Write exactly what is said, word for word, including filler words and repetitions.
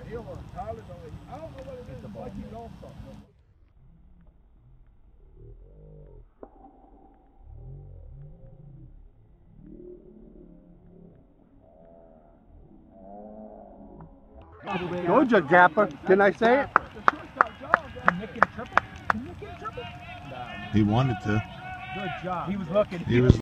He almost college on it. I don't know what it is. It's like he lost something. Told you, Gapper. Can I say it? Can Nick get a triple? Can Nick get a triple? He wanted to. Good job. He was looking. He was